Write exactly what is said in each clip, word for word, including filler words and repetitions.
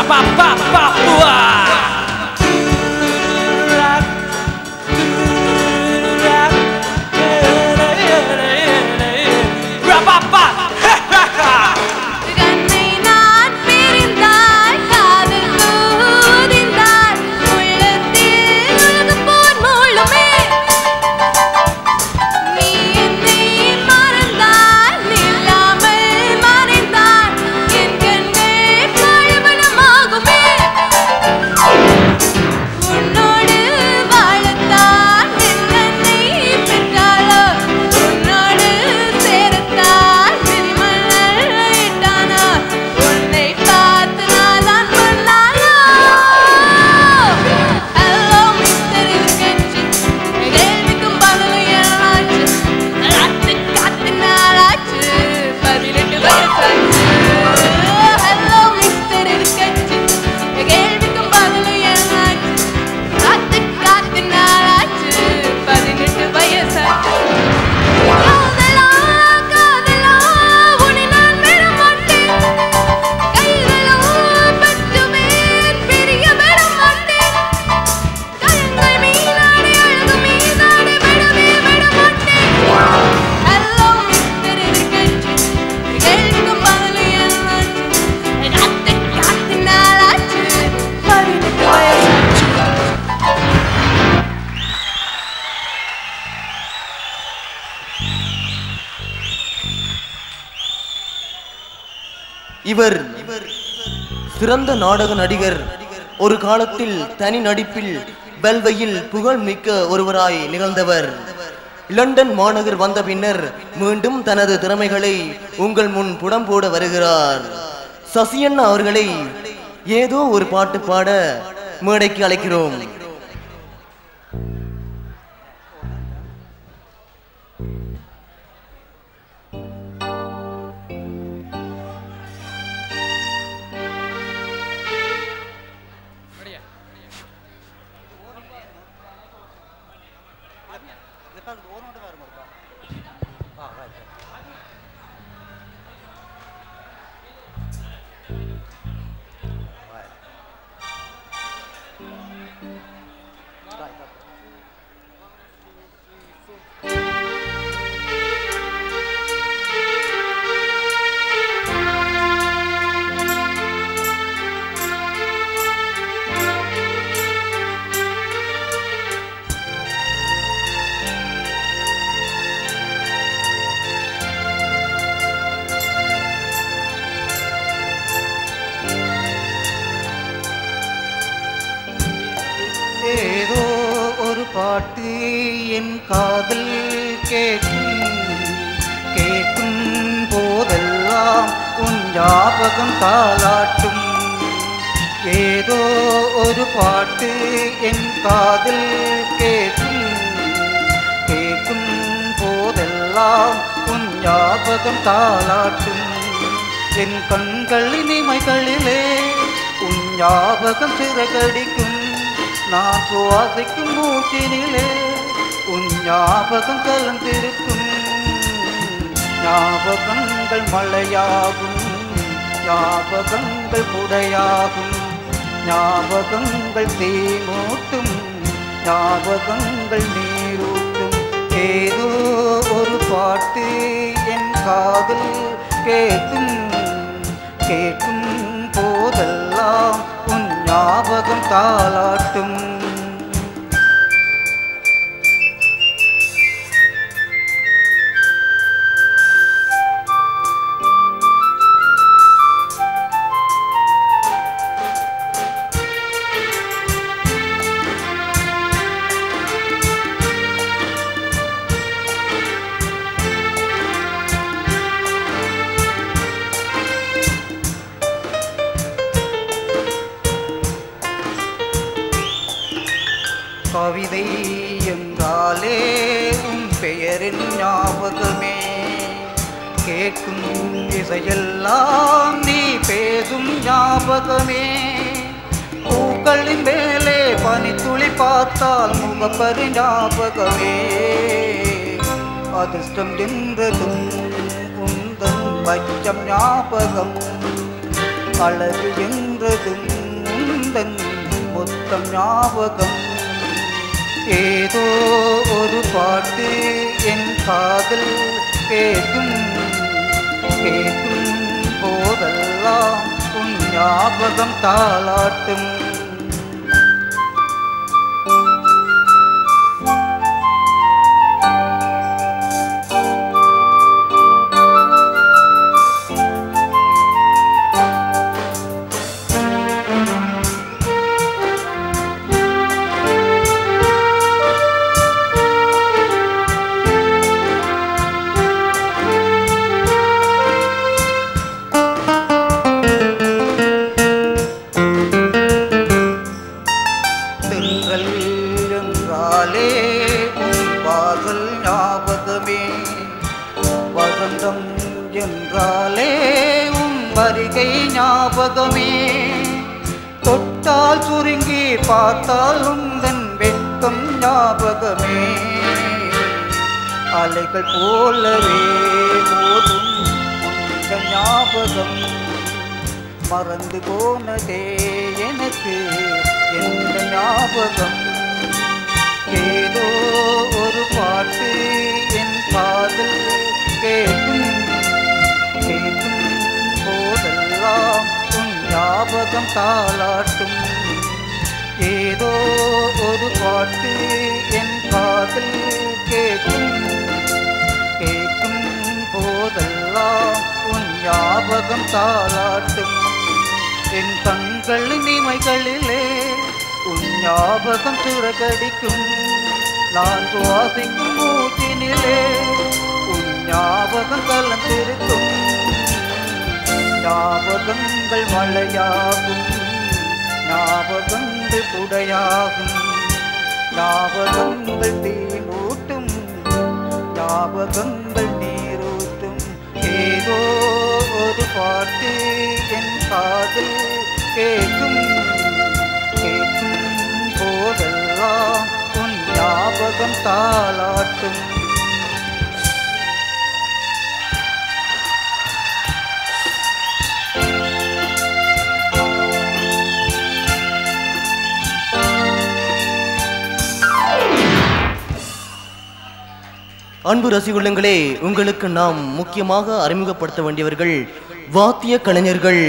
இவர் சிறந்த நாடக நடிகர். ஒரு காலத்தில் தனி நடிப்பில் பல்வையில் புகழ் மிக்க ஒருவராய் நிகழ்ந்தவர். லண்டன் மாநகர் வந்த பின்னர் மீண்டும் தனது திறமைகளை உங்கள் முன் புடம் போட வருகிறார். சசியண்ணா அவர்களை ஏதோ ஒரு பாட்டு பாட மேடைக்கு அழைக்கிறோம். ஏதோ ஒரு பாட்டு என் காதில் கேட்கும், கேட்கும் போதெல்லாம் உன் ஞாபகம் தாலாட்டும். ஏதோ ஒரு பாட்டு என் காதில் கேட்கும், கேட்கும் போதெல்லாம் உன் ஞாபகம் தாலாட்டும். என் கண்களின் இமைகளிலே உன் ஞாபகம் சிறகடிக்கும். நான் சுவாசிக்கும் மூச்சினிலே உன் ஞாபகம் கலந்திருக்கும். ஞாபகங்கள் மழையாகும், ஞாபகங்கள் குடையாகும், ஞாபகங்கள் தீமூட்டும், ஞாபகங்கள் நீரூட்டும். ஏதோ ஒரு பாட்டு என் காதில் கேட்கும், கேட்கும் போதெல்லாம் உன் ஞாபகம் தாலாட்டும். கவிதை என்றாலே உன் பெயரின் ஞாபகமே, கேட்கும் இசையெல்லாம் நீ பேசும் ஞாபகமே. பூக்களின் மேலே பனித்துளி பார்த்தால் முகப்பரு ஞாபகமே. அதிர்ஷ்டம் என்றதும் உந்தன் பச்சம் ஞாபகம், அழகு என்றதும் உந்தன் மொத்தம் ஞாபகம். ஏதோ ஒரு பாட்டு என் காதல் கேட்கும் கேட்கும் போதெல்லாம் உன் ஞாபகம் தாளாட்டும். வசந்தம் என்றாலே உன் வருகை ஞாபகமே. தொட்டால் சுருங்கி பார்த்தால் உந்தன் வெட்கம் ஞாபகமே. அலைகள் போலவே போதும் உந்த ஞாபகம். மறந்து போனதே எனக்கு எந்த ஞாபகம். ஏதோ ஒரு பாட்டு என் காதல் கேட்கும் கேட்கும் போதெல்லாம் உன் ஞாபகம் தாளாட்டும். ஏதோ ஒரு பாட்டு என் காதல் கேட்கும் கேட்கும் போதெல்லாம் உன் ஞாபகம் தாளாட்டும். என் கண்கள் இமைகளிலே உன் ஞாபகம் சிறகடிக்கும். நான் சுவாசிக்கும் மூச்சினிலே உன் ஞாபகம் கலந்திருக்கும். ஞாபகங்கள் மழையாகும், ஞாபகங்கள் குடையாகும். ஞாபகங்கள் தீமூட்டும், ஞாபகங்கள் நீரூட்டும். ஏதோ ஒரு பாட்டு என் காதில் கேட்கும் கேட்கும் போதெல்லாம் உன் ஞாபகம் தாளாட்டும். அன்பு ரசிகுள்ளங்களே, உங்களுக்கு நாம் முக்கியமாக அறிமுகப்படுத்த வேண்டியவர்கள் வாத்திய கலைஞர்கள்.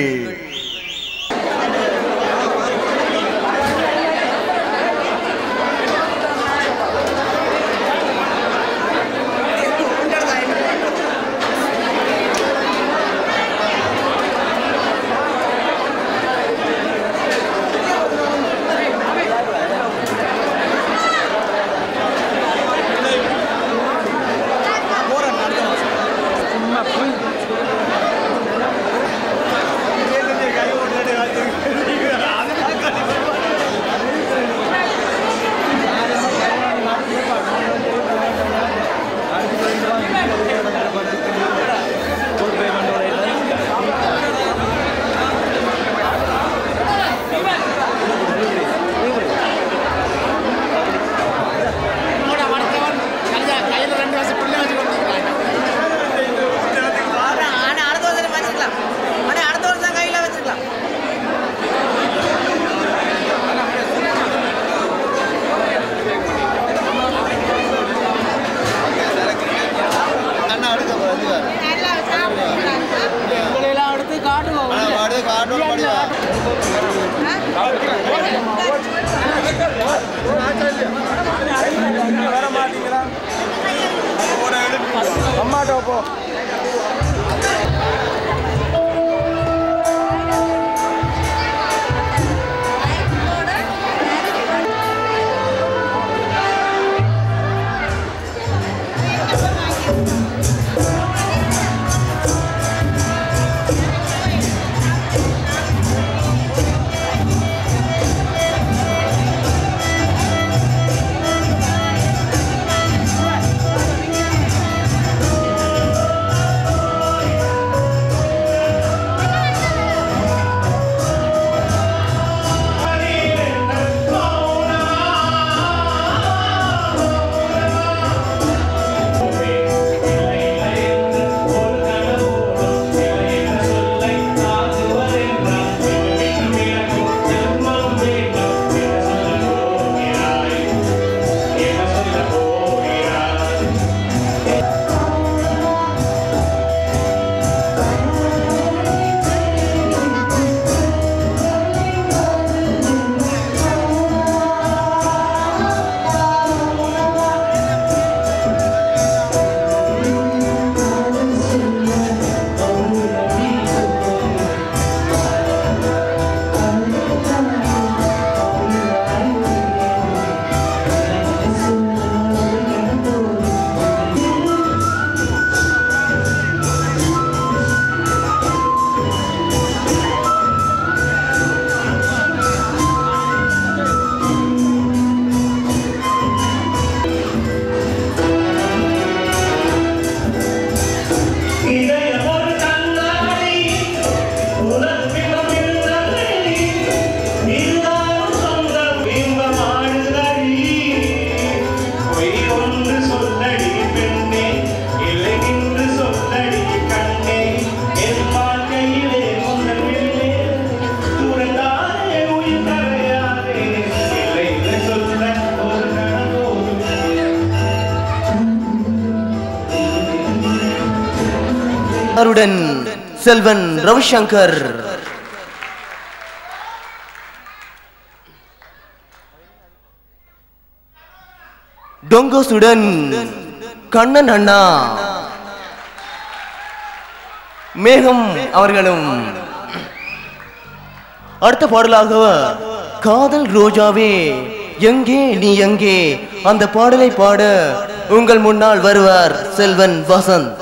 அருடன் செல்வன் ரவிசங்கர். டொங்கோசுடன் கண்ணன் அண்ணா மேகம் அவர்களும். அடுத்த பாடலாக காதல் ரோஜாவே எங்கே நீ எங்கே அந்த பாடலை பாட உங்கள் முன்னால் வருவார் செல்வன் வசந்த்.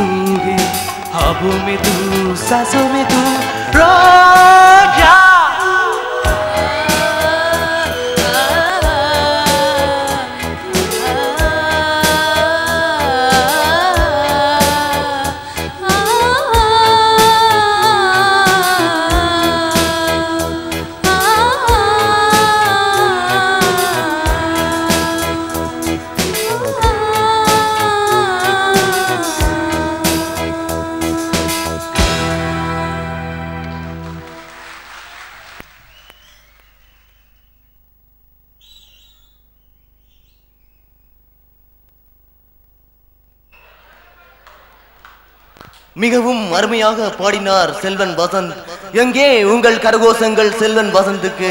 सांसों में तू रोजा மிகவும் அருமையாக பாடினார் செல்வன் வசந்த். எங்கே உங்கள் கரகோஷங்கள் செல்வன் வசந்துக்கு?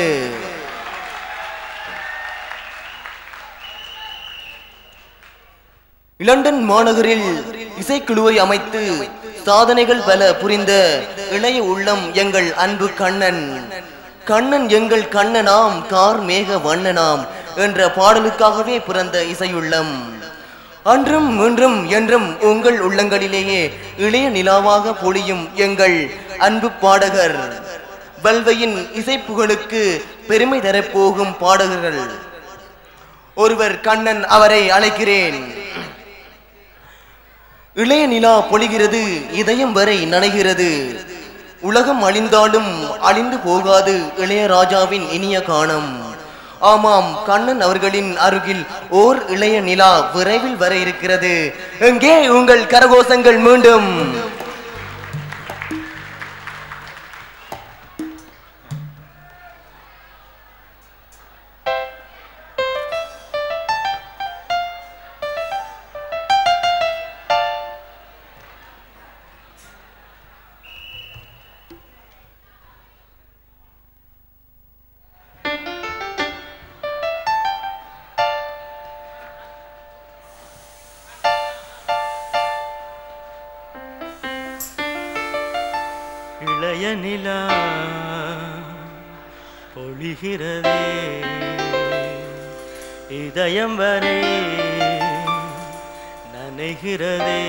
லண்டன் மாநகரில் இசைக்குழுவை அமைத்து சாதனைகள் பல புரிந்த இளைய உள்ளம் எங்கள் அன்பு கண்ணன். கண்ணன் எங்கள் கண்ணனாம் கார் மேக வண்ணனாம் என்ற பாடலுக்காகவே பிறந்த இசையுள்ளம். அன்றும் இன்றும் என்றும் உங்கள் உள்ளங்களிலேயே இளைய நிலாவாக பொழியும் எங்கள் அன்பு பாடகர். பல்வையின் இசைப்புகளுக்கு பெருமை தரப்போகும் பாடகர்கள் ஒருவர் கண்ணன், அவரை அழைக்கிறேன். இளைய நிலா பொழிகிறது, இதயம் வரை நனைகிறது. உலகம் அழிந்தாலும் அழிந்து போகாது இளையராஜாவின் இனிய கானம். ஆமாம், கண்ணன் அவர்களின் அருகில் ஓர் இளைய நிலா விரைவில் வர இருக்கிறது. எங்கே உங்கள் கரகோஷங்கள் மீண்டும்? இளைய நிலா பொழிகிறதே, இதயம் வரை நனைகிறதே.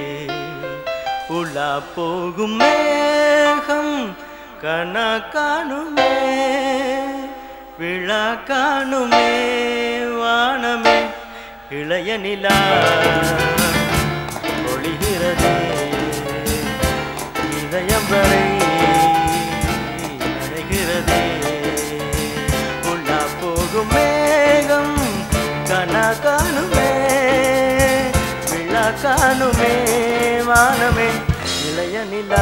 உலா போகும் மேகம் கனா காணுமே, விழா காணுமே வானமே. இளைய நிலா பொழிகிறதே, இதயம் வரை நனைகிறதே. உலா போகும் மேகம் கனா காணுமே, விழா காணுமே வானமே. இளைய நிலா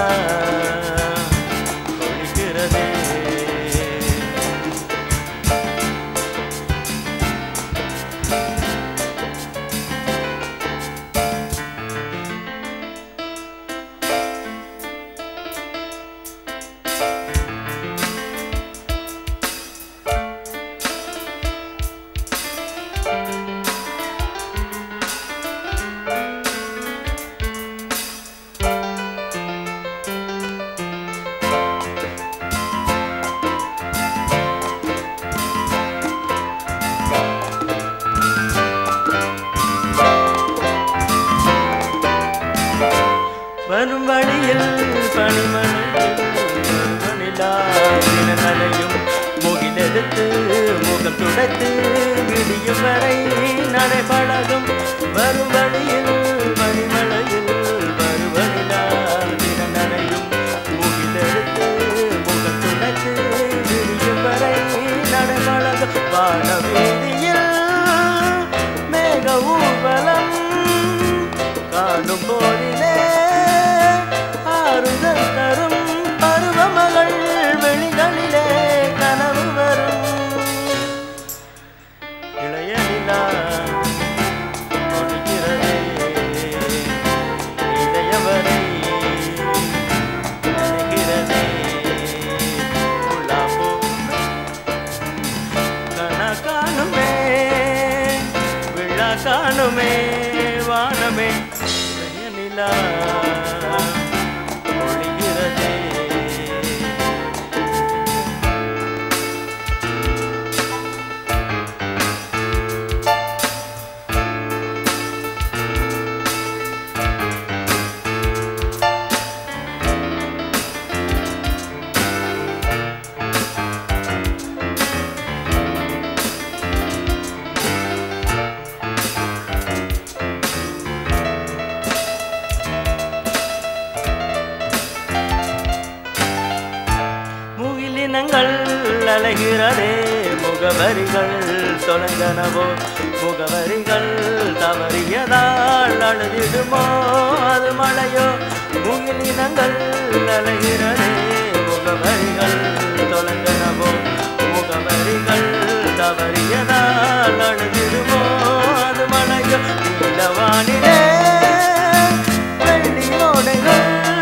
பொழிகிறதே. வரும் வழியில் பனிமலையில் நனையும் முகிலெடுத்து முகம் துடைத்து விடியும் வரை நடைபழகும். வரும் வழியில் பனிமலையில் பருவனிலா நனையும் முகிலெடுத்து முகம் துடைத்து விடியும் வரை நடைபழகும். வான வீதியில் மேக ஊர்வலம் காணும் போதிலே ஆறுதல் தரும் பருவமகள் வெளிகளிலே கனவு வரும். இளைய நிலா பொழிகிறதே, இதயவரை நனைகிறதே. உலா போகும் கனா காணுமே, விழா காணுமே வானமே. இளைய நிலா பொழிகிறதே. முகிலினங்கள் அலைகிறதே, முகவரிகள் தொலைந்தனவோ. முகவரிகள் தவறியதால் அழுதிடுமோ அது மழையோ. முகிலினங்கள் அலைகிறதே, முகவரிகள் தொலைந்தனவோ. முகவரிகள் தவறியதால் அழுதிடுமோ அது மழையோ. நீலவானிலே வெள்ளி ஓடைகள்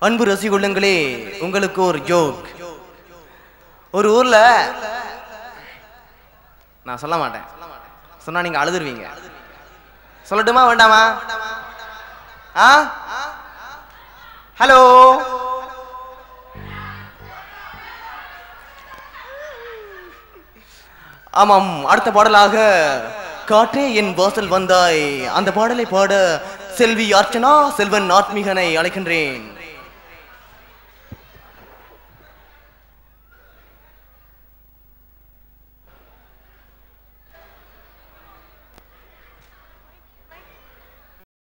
அன்பு ரசிகுள்ளங்களே, உங்களுக்கு ஒரு ஜோக். ஒரு ஊர்ல, நான் சொல்ல மாட்டேன், சொன்னா நீங்க அழுதுருவீங்க. சொல்லட்டுமா வேண்டாமா? ஆ ஹலோ, ஆமாம். அடுத்த பாடலாக காற்றே என் வாசல் வந்தாய், அந்த பாடலை பாட செல்வி அர்ச்சனா செல்வன் ஆத்மீகனை அழைக்கின்றேன்.